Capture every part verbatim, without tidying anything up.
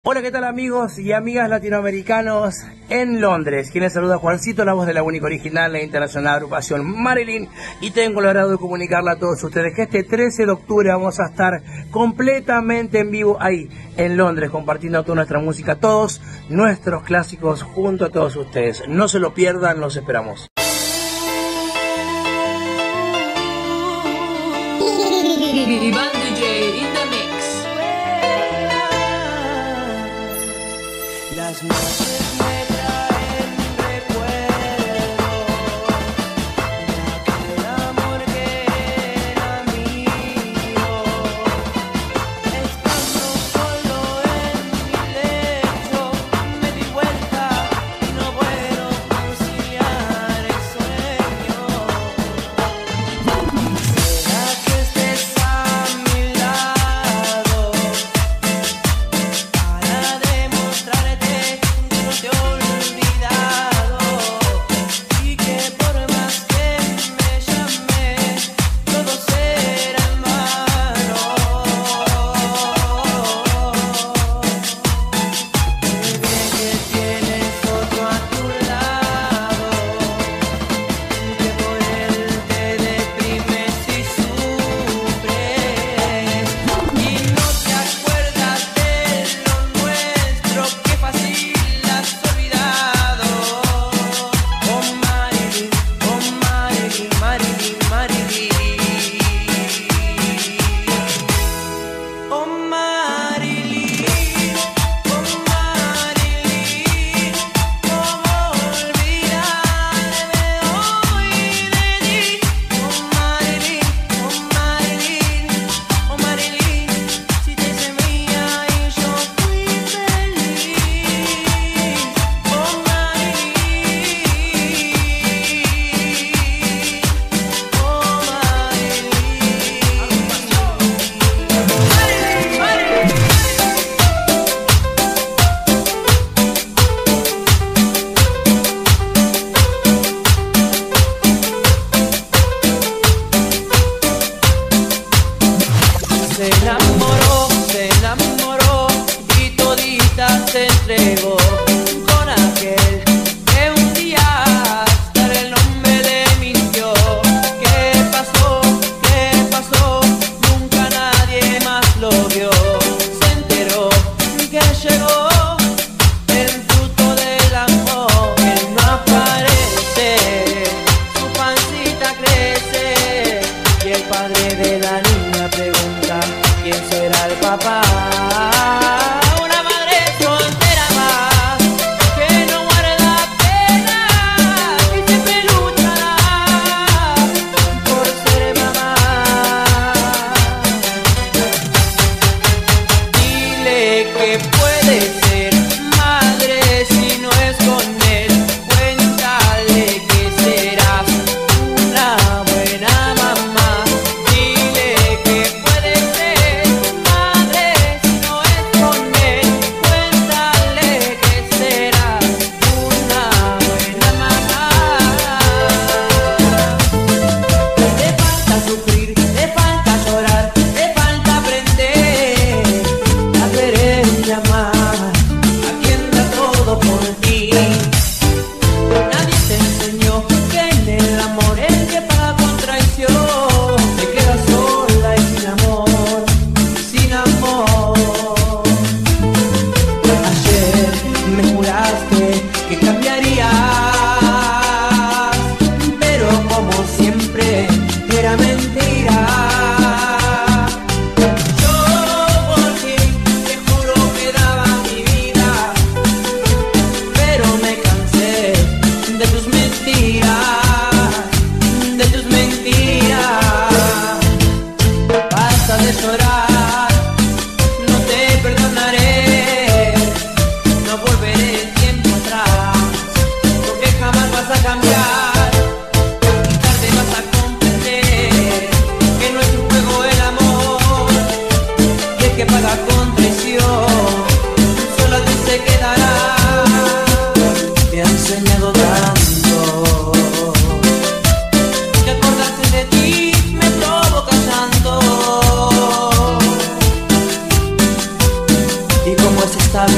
Hola, ¿qué tal amigos y amigas latinoamericanos en Londres? Quien les saluda, Juancito, la voz de la única original, la internacional agrupación Marilyn, y tengo el agrado de comunicarle a todos ustedes que este trece de octubre vamos a estar completamente en vivo ahí, en Londres, compartiendo toda nuestra música, todos nuestros clásicos junto a todos ustedes. No se lo pierdan, los esperamos. Iván D J in the mix. Las noches me traen recuerdos de aquel amor que era mío. Estando solo en mi lecho, me di vuelta y no puedo conciliar el sueño. ¿Será que estés a mi lado para demostrarte que no te he olvidado y que por más que me llames todo será en vano? Bebé, que tienes otro a tu lado, que por él te deprimes y sufres y no te acuerdas de lo nuestro, que fácil has olvidado. Oh Marilyn, oh Marilyn, Marilyn, Marilyn. Oh Marilyn, oh Marilyn, ¿cómo olvidarme hoy de ti? Oh Marilyn, oh Marilyn, oh Marilyn, si te hice mía y yo fui feliz. Oh Marilyn, oh Marilyn. Se enamoró, se enamoró y todita se entregó con aquel que un día hasta el nombre le mintió. ¿Qué pasó? ¿Qué pasó? Nunca nadie más lo vio. Se enteró que llegó el fruto del amor. Él no aparece, su pancita crece y el padre de la niña pregunta quién será el papá. Una madre soltera más que no guarda pena y siempre luchará por ser mamá. Dile que puede ser madre si no es con él. Cuéntale que serás una buena mamá. Dile que puede ser madre si no es con él. Cuéntale que serás una buena mamá. Te falta sufrir, te falta llorar, te falta aprender a querer y amar.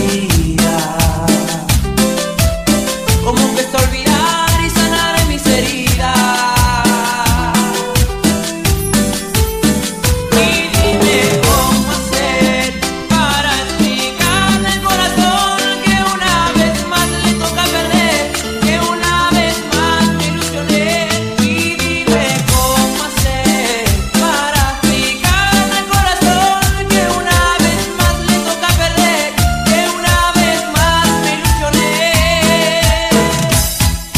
vida. ¿Cómo empezó a olvidar y sanar en mis heridas? Y dime cómo hacer para explicarle al corazón que una vez más le toca perder, que una vez más me ilusioné. Y dime cómo hacer para explicarle al corazón que una vez más le toca perder, que una vez más me ilusioné.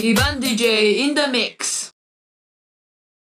Ivan D J in the mix.